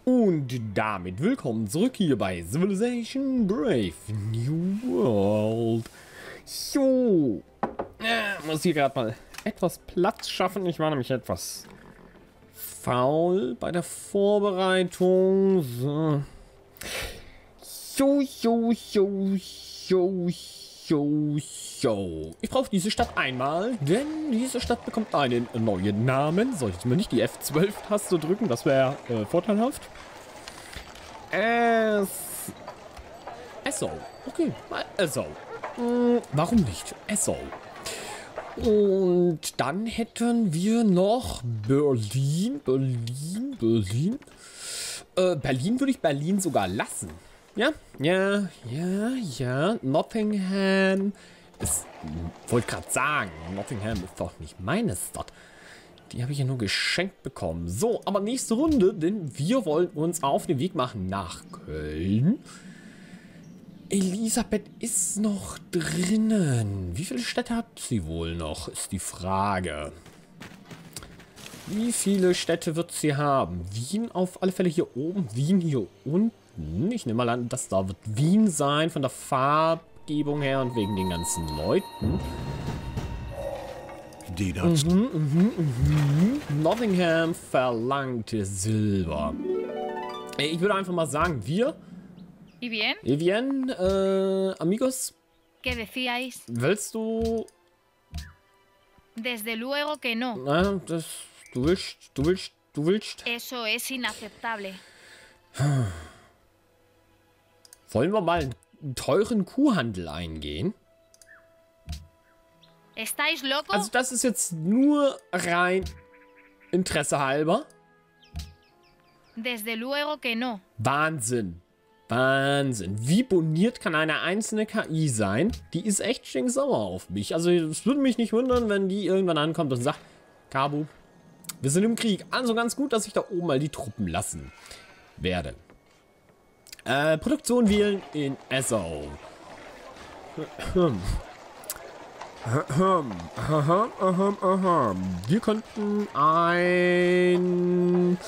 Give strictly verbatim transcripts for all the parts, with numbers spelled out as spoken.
Und damit willkommen zurück hier bei Civilization Brave New World. So, äh, muss hier gerade mal etwas Platz schaffen. Ich war nämlich etwas faul bei der Vorbereitung. So, so, so, so, so, so, so. Ich brauche diese Stadt einmal, denn diese Stadt bekommt einen neuen Namen. Soll ich mir nicht die F zwölf Taste drücken? Das wäre äh, vorteilhaft. Es... Esso. Okay, Esso. Hm, warum nicht? Esso. Und dann hätten wir noch Berlin, Berlin, Berlin. Äh, Berlin würde ich Berlin sogar lassen. Ja, ja, ja, ja. Nottingham ist, wollte gerade sagen, Nottingham ist doch nicht meine Stadt. Die habe ich ja nur geschenkt bekommen. So, aber nächste Runde, denn wir wollen uns auf den Weg machen nach Köln. Elisabeth ist noch drinnen. Wie viele Städte hat sie wohl noch, ist die Frage. Wie viele Städte wird sie haben? Wien auf alle Fälle hier oben, Wien hier unten. Ich nehme mal an, das da wird Wien sein, von der Farbgebung her und wegen den ganzen Leuten. Die das. Mhm, mhm, mhm. Nottingham verlangte Silber. Ich würde einfach mal sagen, wir... ¿Y bien? ¿Y bien, äh, amigos? ¿Qué decíais? Willst du... Desde luego que no. Na, das... Du willst, du willst, du willst... Eso es inaceptable. Wollen wir mal einen teuren Kuhhandel eingehen? ¿Estáis locos? Also das ist jetzt nur rein Interesse halber. Desde luego que no. Wahnsinn. Wahnsinn. Wie boniert kann eine einzelne K I sein? Die ist echt stinksauer auf mich. Also es würde mich nicht wundern, wenn die irgendwann ankommt und sagt, Kabu, wir sind im Krieg. Also ganz gut, dass ich da oben mal die Truppen lassen werde. Äh, Produktion wählen in Esso. Wir könnten ein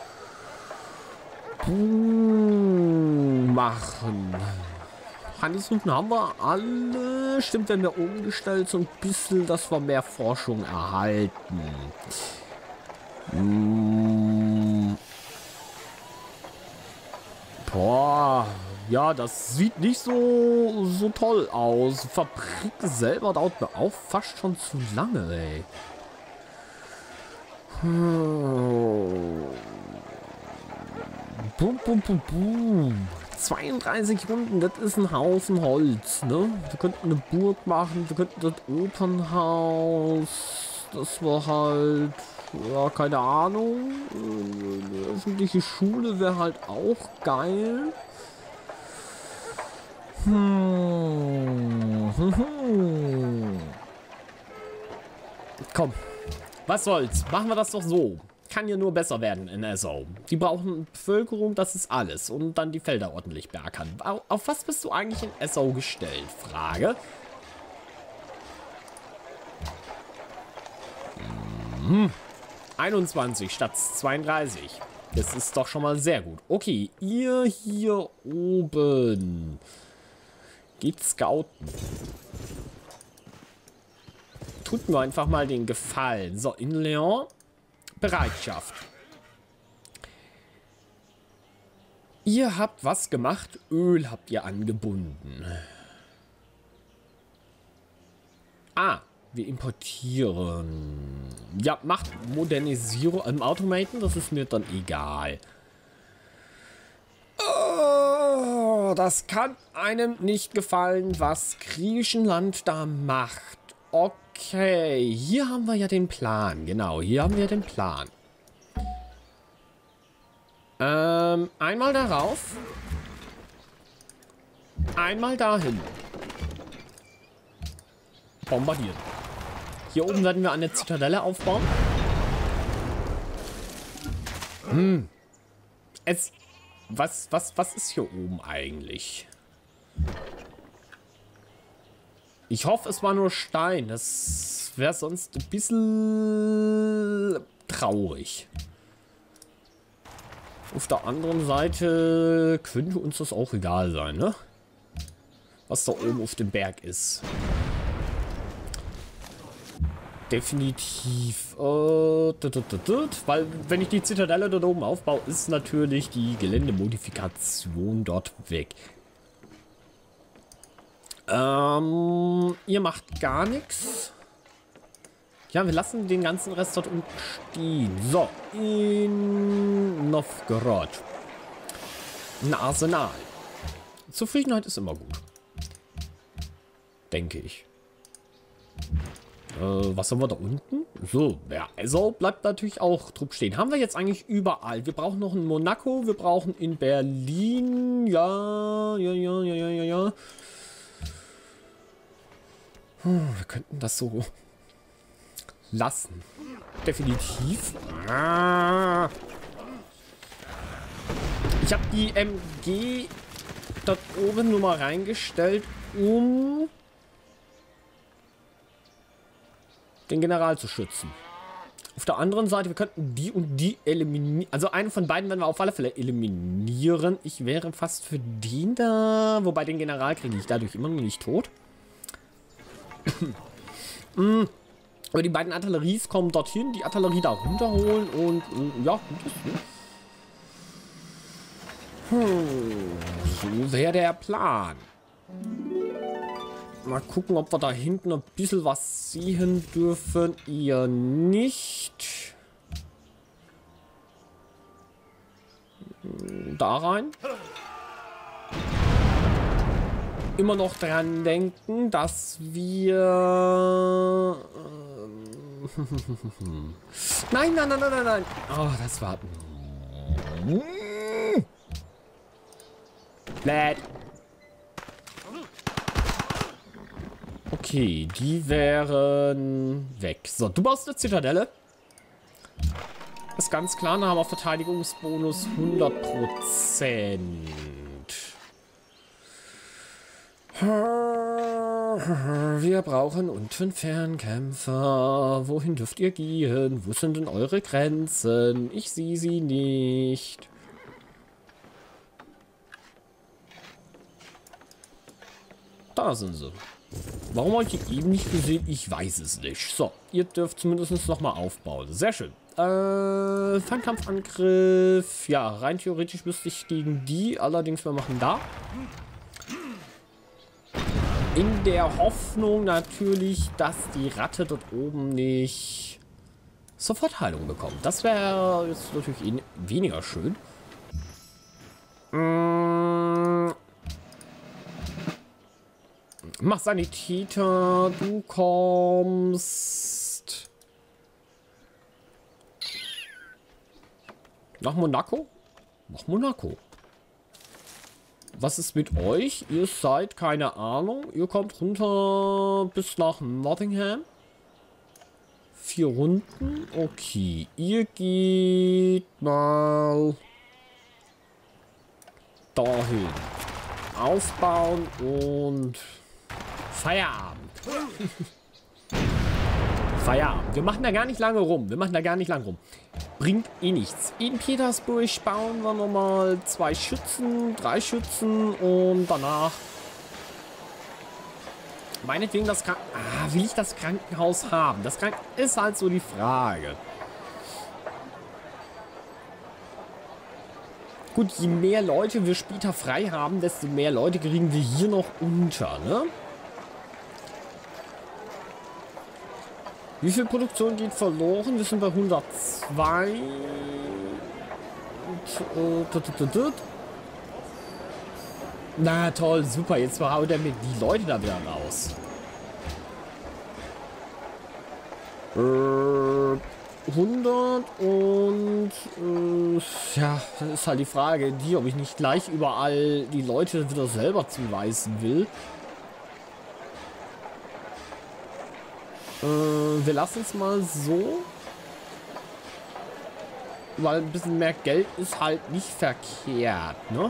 Boom machen. Handelsrouten haben wir alle. Stimmt, wenn wir umgestellt so ein bisschen, dass wir mehr Forschung erhalten. Hm. Boah, ja, das sieht nicht so, so toll aus. Fabrik selber dauert mir auch fast schon zu lange, ey. Hm. Bum, bum, bum, bum. zweiunddreißig Runden, das ist ein Haufen Holz, ne? Wir könnten eine Burg machen, wir könnten das Opernhaus, das war halt, ja, keine Ahnung. Eine öffentliche Schule wäre halt auch geil. Hm. Hm. Komm, was soll's? Machen wir das doch so. Kann ja nur besser werden in Esso. Die brauchen Bevölkerung, das ist alles. Und dann die Felder ordentlich beackern. Auf was bist du eigentlich in Esso gestellt? Frage. Hm. einundzwanzig statt zweiunddreißig. Das ist doch schon mal sehr gut. Okay, ihr hier oben geht scouten. Tut mir einfach mal den Gefallen. So, in Leon. Bereitschaft. Ihr habt was gemacht. Öl habt ihr angebunden. Ah, wir importieren. Ja, macht Modernisierung im Automaten. Das ist mir dann egal. Oh, das kann einem nicht gefallen, was Griechenland da macht. Okay, hier haben wir ja den Plan. Genau, hier haben wir den Plan. Ähm, einmal darauf. Einmal dahin. Bombardieren. Hier oben werden wir eine Zitadelle aufbauen. Hm. Es... Was, was, was ist hier oben eigentlich? Ich hoffe, es war nur Stein. Das wäre sonst ein bisschen traurig. Auf der anderen Seite könnte uns das auch egal sein, ne? Was da oben auf dem Berg ist. Definitiv. Äh, tut, tut, tut, tut, weil, wenn ich die Zitadelle dort oben aufbaue, ist natürlich die Geländemodifikation dort weg. Ähm, ihr macht gar nichts. Ja, wir lassen den ganzen Rest dort unten stehen. So, in Novgorod. Ein Arsenal. Zufriedenheit ist immer gut. Denke ich. Äh, was haben wir da unten? So, ja, also bleibt natürlich auch Trupp stehen. Haben wir jetzt eigentlich überall. Wir brauchen noch in Monaco, wir brauchen in Berlin. Ja, ja, ja, ja, ja, ja, ja. Hm, wir könnten das so lassen. Definitiv. Ah. Ich habe die M G dort oben nur mal reingestellt, um den General zu schützen. Auf der anderen Seite, wir könnten die und die eliminieren. Also einen von beiden werden wir auf alle Fälle eliminieren. Ich wäre fast für den da. Wobei den General kriege ich dadurch immer noch nicht tot. mm. Aber die beiden Artilleries kommen dorthin, die Artillerie da runterholen und äh, ja, das, ne? hm, so wäre der Plan. Mal gucken, ob wir da hinten ein bisschen was sehen dürfen. Ihr nicht. Da rein. Immer noch dran denken, dass wir... nein, nein, nein, nein, nein, nein. Oh, das war... Blät. Okay, die wären weg. So, du baust eine Zitadelle. Ist ganz klar, da haben wir Verteidigungsbonus hundert Prozent. Wir brauchen unten Fernkämpfer. Wohin dürft ihr gehen? Wo sind denn eure Grenzen? Ich sehe sie nicht. Da sind sie. Warum habe ich die eben nicht gesehen? Ich weiß es nicht. So, ihr dürft zumindest noch mal aufbauen. Sehr schön. Äh, Fernkampfangriff. Ja, rein theoretisch müsste ich gegen die. Allerdings, wir machen da. In der Hoffnung natürlich, dass die Ratte dort oben nicht sofort Heilung bekommt. Das wäre jetzt natürlich eh weniger schön. Mmh. Mach Sanitäter, du kommst nach Monaco? Nach Monaco. Was ist mit euch? Ihr seid, keine Ahnung, ihr kommt runter bis nach Nottingham. Vier Runden. Okay, ihr geht mal dahin. Aufbauen und Feierabend. Feierabend. Wir machen da gar nicht lange rum. Wir machen da gar nicht lange rum. Bringt eh nichts. In Petersburg bauen wir nochmal zwei Schützen, drei Schützen und danach meinetwegen das Krankenhaus. Ah, will ich das Krankenhaus haben? Das Krankenhaus ist halt so die Frage. Gut, je mehr Leute wir später frei haben, desto mehr Leute kriegen wir hier noch unter, ne? Wie viel Produktion geht verloren? Wir sind bei hundertzwei. Und, äh, na toll, super. Jetzt haut er mit die Leute da wieder raus. Äh, hundert und äh, ja, das ist halt die Frage, die, ob ich nicht gleich überall die Leute wieder selber zuweisen will. Äh, wir lassen es mal so. Weil ein bisschen mehr Geld ist halt nicht verkehrt, ne?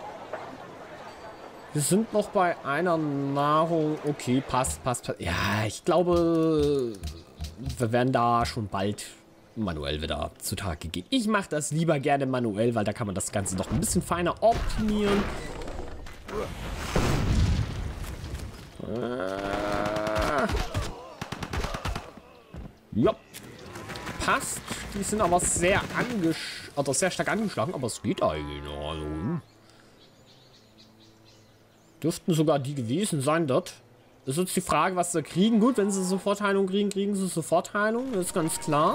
Wir sind noch bei einer Nahrung. Okay, passt, passt, passt. Ja, ich glaube, wir werden da schon bald manuell wieder zutage geht. Ich mache das lieber gerne manuell, weil da kann man das Ganze noch ein bisschen feiner optimieren. Äh. Ja. Passt. Die sind aber sehr angesch also sehr stark angeschlagen, aber es geht eigentlich noch. Also, hm. Dürften sogar die gewesen sein dort. Das ist jetzt die Frage, was sie kriegen. Gut, wenn sie Sofortheilung kriegen, kriegen sie Sofortheilung. Das ist ganz klar.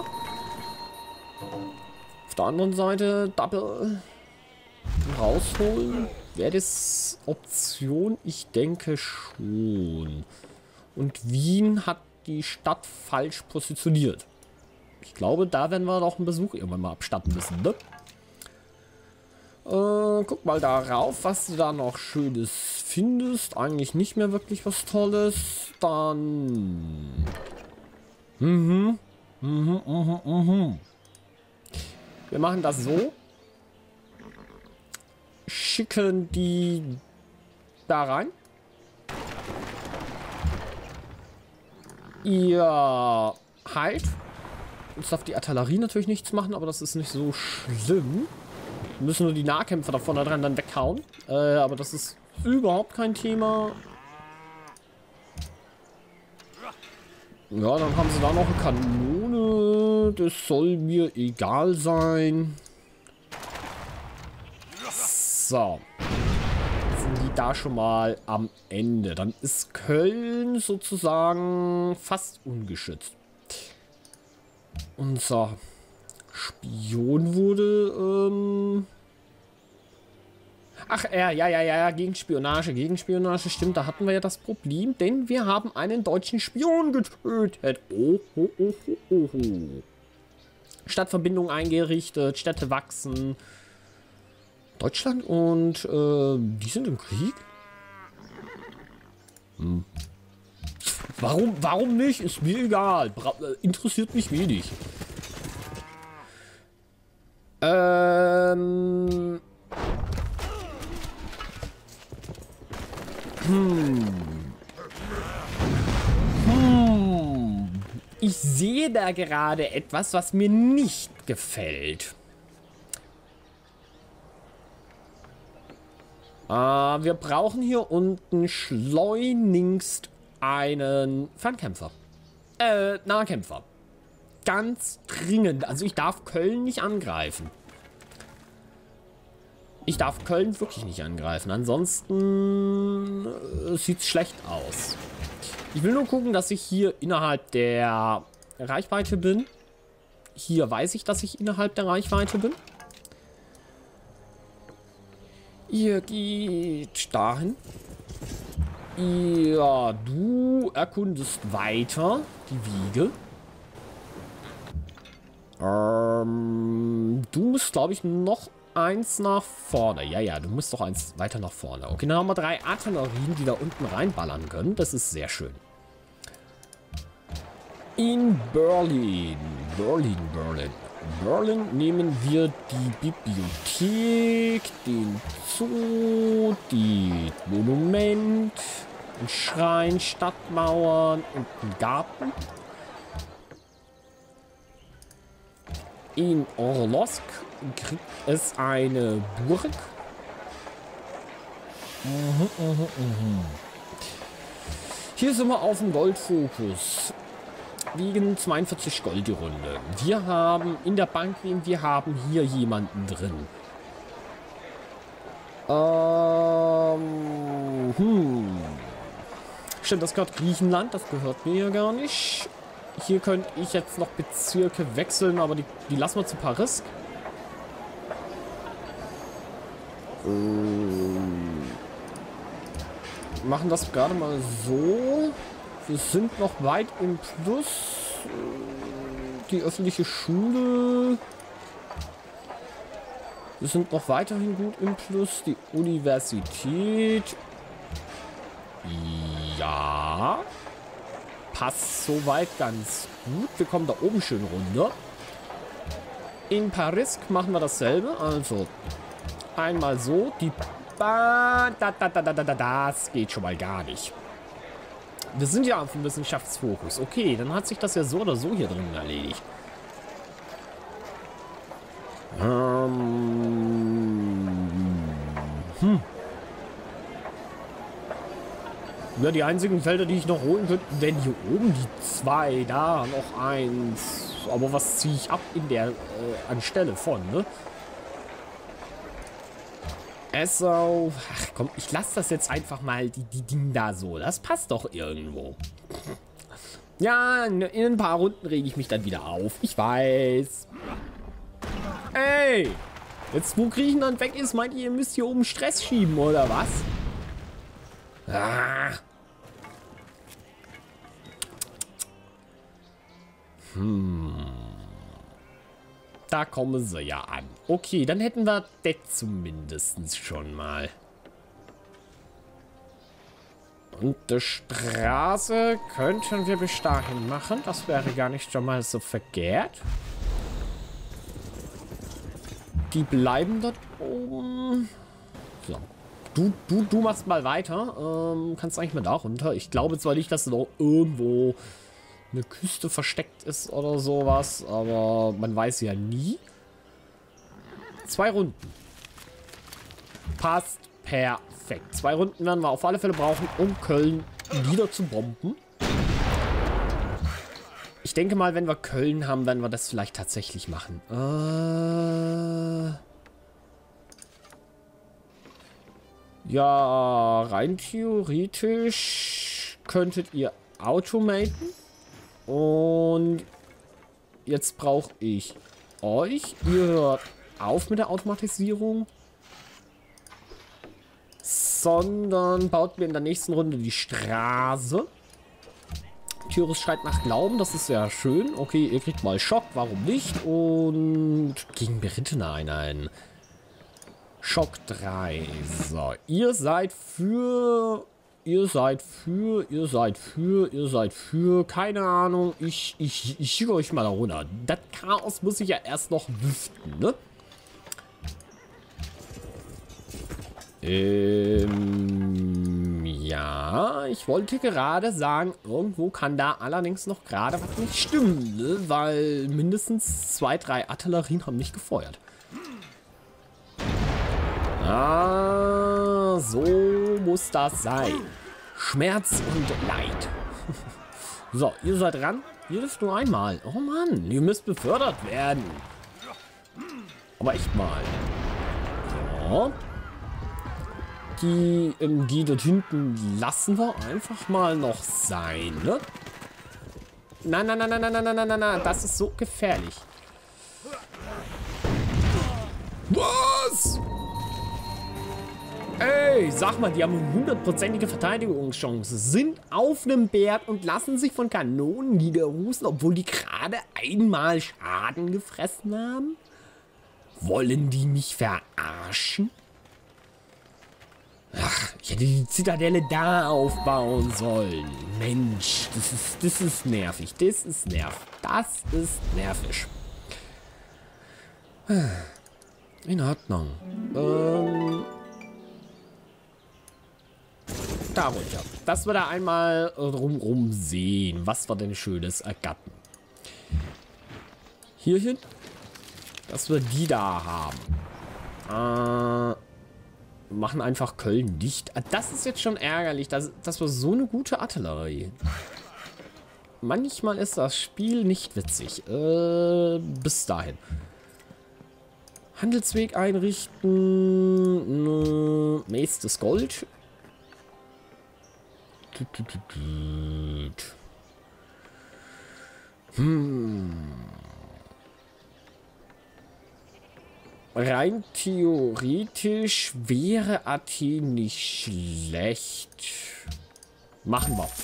Auf der anderen Seite Double rausholen. Wäre das Option? Ich denke schon. Und Wien hat die Stadt falsch positioniert. Ich glaube, da werden wir doch einen Besuch irgendwann mal abstatten müssen, ne? Äh, guck mal darauf, was du da noch Schönes findest. Eigentlich nicht mehr wirklich was Tolles. Dann... Mhm. Mhm, mhm, mhm. Wir machen das so. Schicken die da rein. Ihr heilt. Jetzt darf die Artillerie natürlich nichts machen, aber das ist nicht so schlimm. Wir müssen nur die Nahkämpfer da vorne dran dann weghauen. Äh, aber das ist überhaupt kein Thema. Ja, dann haben sie da noch eine Kanone. Das soll mir egal sein. So. Sind die da schon mal am Ende. Dann ist Köln sozusagen fast ungeschützt. Unser Spion wurde, ähm... Ach, ja, ja, ja, ja, Gegenspionage, Gegenspionage, stimmt, da hatten wir ja das Problem, denn wir haben einen deutschen Spion getötet. Oh, oh, oh, oh, oh, oh. Stadtverbindung eingerichtet, Städte wachsen. Deutschland und, äh, die sind im Krieg? Hm. Warum, warum nicht? Ist mir egal. Bra äh, interessiert mich wenig. Ähm... Hm. Hm. Ich sehe da gerade etwas, was mir nicht gefällt. Äh, wir brauchen hier unten schleunigst einen Fernkämpfer. Äh, Nahkämpfer. Ganz dringend. Also ich darf Köln nicht angreifen. Ich darf Köln wirklich nicht angreifen. Ansonsten äh, sieht es schlecht aus. Ich will nur gucken, dass ich hier innerhalb der Reichweite bin. Hier weiß ich, dass ich innerhalb der Reichweite bin. Ihr geht dahin. Ja, du erkundest weiter die Wiege. Ähm, du musst, glaube ich, noch eins nach vorne. Ja, ja, du musst doch eins weiter nach vorne. Okay, dann haben wir drei Artillerien, die da unten reinballern können. Das ist sehr schön. In Berlin. Berlin, Berlin. Berlin nehmen wir die Bibliothek, den Zoo, die Monument, einen Schrein, Stadtmauern und einen Garten. In Orlosk kriegt es eine Burg. Mhm, mhm, mhm. Hier sind wir auf dem Goldfokus. Liegen zweiundvierzig Gold die Runde. Wir haben in der Bank, wir haben hier jemanden drin. Ähm, hm. Stimmt, das gehört Griechenland, das gehört mir ja gar nicht. Hier könnte ich jetzt noch Bezirke wechseln, aber die, die lassen wir zu Paris. Ähm, machen das gerade mal so. Wir sind noch weit im Plus. Die öffentliche Schule. Wir sind noch weiterhin gut im Plus. Die Universität. Ja. Passt soweit ganz gut. Wir kommen da oben schön runter. In Paris machen wir dasselbe. Also einmal so. Die ba da, da, da, da, da, da, das geht schon mal gar nicht. Wir sind ja auf dem Wissenschaftsfokus. Okay, dann hat sich das ja so oder so hier drin erledigt. Ähm, hm. Ja, die einzigen Felder, die ich noch holen könnte, wären hier oben die zwei, da noch eins. Aber was ziehe ich ab in der, äh, anstelle von, ne? Also, ach komm, ich lasse das jetzt einfach mal, die, die Dinge da so. Das passt doch irgendwo. Ja, in, in ein paar Runden rege ich mich dann wieder auf. Ich weiß. Ey! Jetzt, wo Griechenland weg ist, meint ihr, ihr müsst hier oben Stress schieben, oder was? Ah. Hm. Da kommen sie ja an. Okay, dann hätten wir das zumindest schon mal. Und die Straße könnten wir bis dahin machen. Das wäre gar nicht schon mal so verkehrt. Die bleiben dort oben. So. Du, du, du machst mal weiter. Ähm, kannst eigentlich mal da runter. Ich glaube zwar nicht, dass noch irgendwo eine Küste versteckt ist oder sowas, aber man weiß ja nie. Zwei Runden. Passt perfekt. Zwei Runden werden wir auf alle Fälle brauchen, um Köln wieder zu bomben. Ich denke mal, wenn wir Köln haben, werden wir das vielleicht tatsächlich machen. Äh... Ja, rein theoretisch könntet ihr automaten. Und jetzt brauche ich euch. Ihr hört auf mit der Automatisierung. Sondern baut mir in der nächsten Runde die Straße. Tyrus schreit nach Glauben, das ist ja schön. Okay, ihr kriegt mal Schock, warum nicht? Und gegen Berittene ein. Schock drei. So, ihr seid für... Ihr seid für, ihr seid für, ihr seid für, keine Ahnung, ich, ich, ich schicke euch mal da runter. Das Chaos muss ich ja erst noch lüften, ne? Ähm, ja, ich wollte gerade sagen, irgendwo kann da allerdings noch gerade was nicht stimmen, ne? Weil mindestens zwei, drei Artillerien haben nicht gefeuert. Ah, so muss das sein. Schmerz und Leid. So, ihr seid dran. Ihr dürft nur einmal. Oh Mann, ihr müsst befördert werden. Aber echt mal. So. Die, ähm, die dort hinten lassen wir einfach mal noch sein, ne? Nein, nein, nein, nein, nein, nein, nein, nein, nein, das ist so gefährlich. Was? Ey, sag mal, die haben eine hundertprozentige Verteidigungschance, sind auf einem Berg und lassen sich von Kanonen niederrußen, obwohl die gerade einmal Schaden gefressen haben? Wollen die mich verarschen? Ach, ich hätte die Zitadelle da aufbauen sollen. Mensch, das ist, das ist nervig, das ist nervig, das ist nervig. In Ordnung. Ähm... Da runter. Dass wir da einmal drumrum sehen, was wir denn Schönes ergatten. Hierhin. Dass wir die da haben. Äh, machen einfach Köln dicht. Das ist jetzt schon ärgerlich. Das, das war so eine gute Artillerie. Manchmal ist das Spiel nicht witzig. Äh, bis dahin. Handelsweg einrichten. Nächstes Gold. Hm. Rein theoretisch wäre Athen nicht schlecht. Machen wir.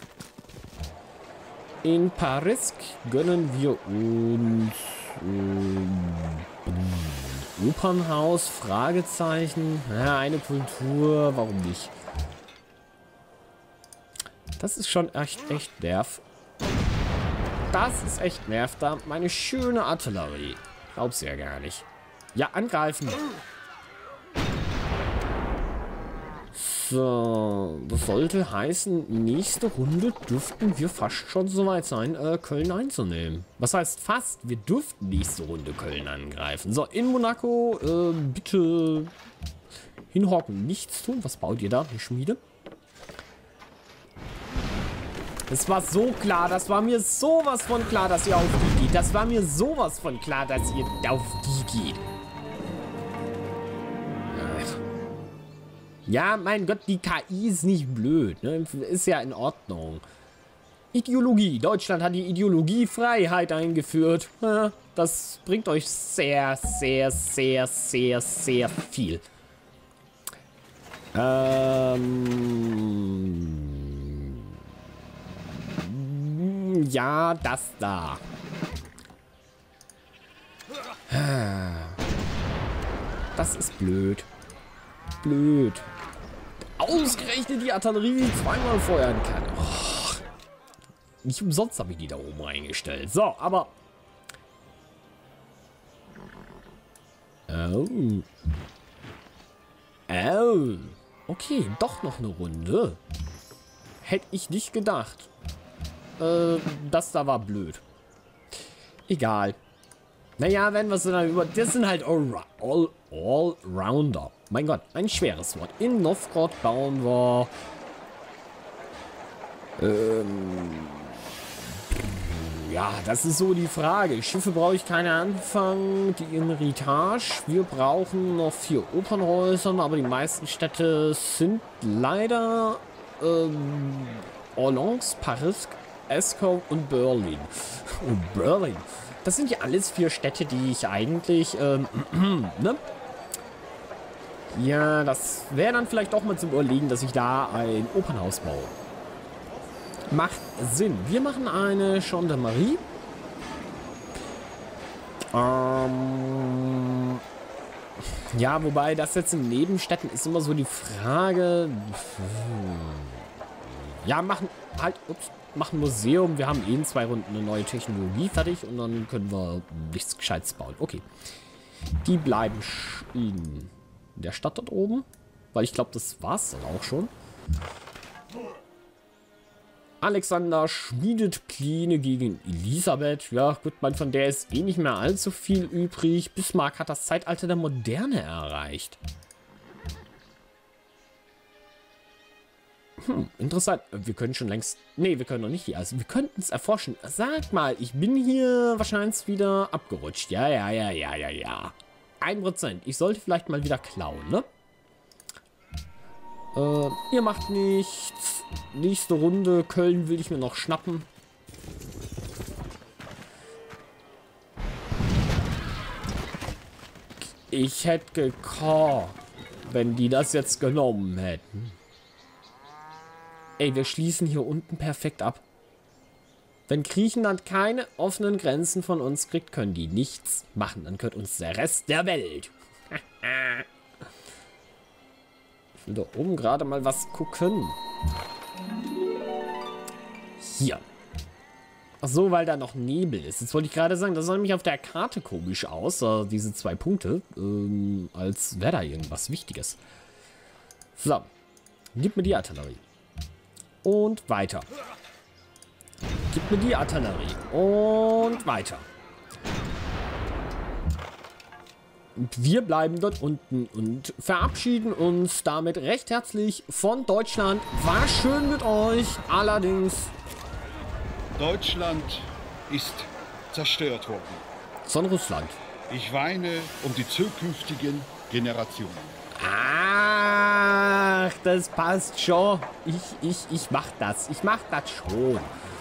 In Paris gönnen wir uns ähm, Opernhaus, Fragezeichen. Ja, eine Kultur, warum nicht? Das ist schon echt, echt nerv. Das ist echt nerv. Da meine schöne Artillerie. Glaub's ja gar nicht. Ja, angreifen. So, das sollte heißen, nächste Runde dürften wir fast schon soweit sein, äh, Köln einzunehmen. Was heißt fast? Wir dürften nächste Runde Köln angreifen. So, in Monaco, äh, bitte hinhocken, nichts tun. Was baut ihr da? Eine Schmiede? Es war so klar, das war mir sowas von klar, dass ihr auf die geht. Das war mir sowas von klar, dass ihr auf die geht. Ja, mein Gott, die K I ist nicht blöd, ne? Ist ja in Ordnung. Ideologie. Deutschland hat die Ideologiefreiheit eingeführt. Ja, das bringt euch sehr, sehr, sehr, sehr, sehr viel. Ähm... Ja, das da. Das ist blöd. Blöd. Ausgerechnet die Artillerie, die zweimal feuern kann. Oh. Nicht umsonst habe ich die da oben reingestellt. So, aber... Oh. Oh. Okay, doch noch eine Runde. Hätte ich nicht gedacht. Äh, das da war blöd. Egal. Naja, wenn wir so dann über... Das sind halt Allrounder. All, All mein Gott, ein schweres Wort. In Novgorod bauen wir... Ähm... Ja, das ist so die Frage. Schiffe brauche ich keine anfangen. Die in Ritage. Wir brauchen noch vier Opernhäuser, aber die meisten Städte sind leider... Ähm... Orleans, Paris, Escau und Berlin. Oh, Berlin. Das sind ja alles vier Städte, die ich eigentlich... Ähm, ne? Ja, das wäre dann vielleicht auch mal zum Überlegen, dass ich da ein Opernhaus baue. Macht Sinn. Wir machen eine Gendarmerie. Ähm, ja, wobei das jetzt in Nebenstädten ist immer so die Frage. Ja, machen halt, ups, machen Museum. Wir haben eh in zwei Runden eine neue Technologie fertig und dann können wir nichts Gescheites bauen. Okay. Die bleiben in der Stadt dort oben, weil ich glaube, das war's dann auch schon. Alexander schmiedet Pläne gegen Elisabeth. Ja, gut, man, von der ist eh nicht mehr allzu viel übrig. Bismarck hat das Zeitalter der Moderne erreicht. Hm, interessant. Wir können schon längst... Nee, wir können noch nicht hier. Also, wir könnten es erforschen. Sag mal, ich bin hier wahrscheinlich wieder abgerutscht. Ja, ja, ja, ja, ja, ja. Ein Prozent. Ich sollte vielleicht mal wieder klauen, ne? Äh, ihr macht nichts. Nächste Runde. Köln will ich mir noch schnappen. Ich hätte gekocht, wenn die das jetzt genommen hätten. Ey, wir schließen hier unten perfekt ab. Wenn Griechenland keine offenen Grenzen von uns kriegt, können die nichts machen. Dann gehört uns der Rest der Welt. Ich will da oben gerade mal was gucken. Hier. Ach so, weil da noch Nebel ist. Jetzt wollte ich gerade sagen, das sah nämlich auf der Karte komisch aus. Äh, diese zwei Punkte. Ähm, als wäre da irgendwas Wichtiges. So. Gib mir die Artillerie. Und weiter. Gib mir die Artillerie. Und weiter. Und wir bleiben dort unten und verabschieden uns damit recht herzlich von Deutschland. War schön mit euch. Allerdings... Deutschland ist zerstört worden. Von Russland. Ich weine um die zukünftigen Generationen. Ach, das passt schon. Ich, ich, ich mach das. Ich mach das schon.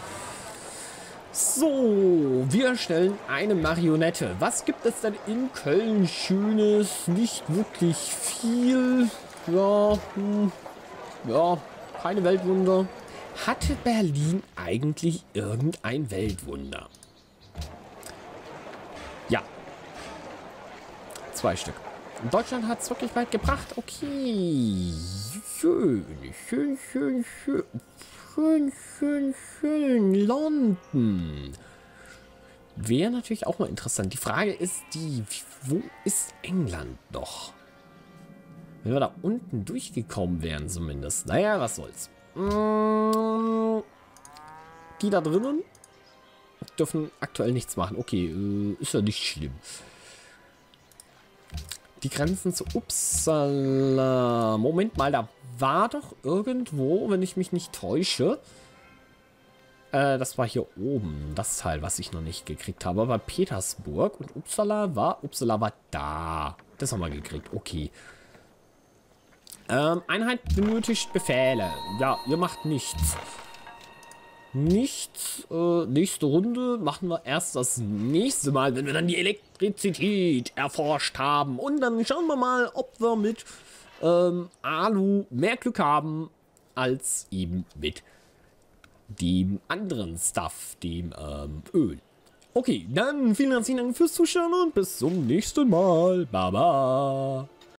So, wir stellen eine Marionette. Was gibt es denn in Köln Schönes? Nicht wirklich viel. Ja, hm, ja, keine Weltwunder. Hatte Berlin eigentlich irgendein Weltwunder? Ja. Zwei Stück. Deutschland hat es wirklich weit gebracht. Okay. Schön, schön, schön, schön. Schön, schön, schön. London. Wäre natürlich auch mal interessant. Die Frage ist die, wo ist England noch? Wenn wir da unten durchgekommen wären zumindest. Naja, was soll's. Mm, die da drinnen dürfen aktuell nichts machen. Okay, äh, ist ja nicht schlimm. Die Grenzen zu Uppsala. Moment mal, da war doch irgendwo, wenn ich mich nicht täusche. Äh, das war hier oben. Das Teil, was ich noch nicht gekriegt habe. Aber Petersburg und Uppsala war... Uppsala war da. Das haben wir gekriegt. Okay. Ähm, Einheit benötigt Befehle. Ja, ihr macht nichts. Nichts. Äh, nächste Runde machen wir erst das nächste Mal, wenn wir dann die Elektrizität erforscht haben. Und dann schauen wir mal, ob wir mit ähm, Alu mehr Glück haben, als eben mit dem anderen Stuff, dem ähm, Öl. Okay, dann vielen herzlichen Dank fürs Zuschauen und bis zum nächsten Mal. Baba.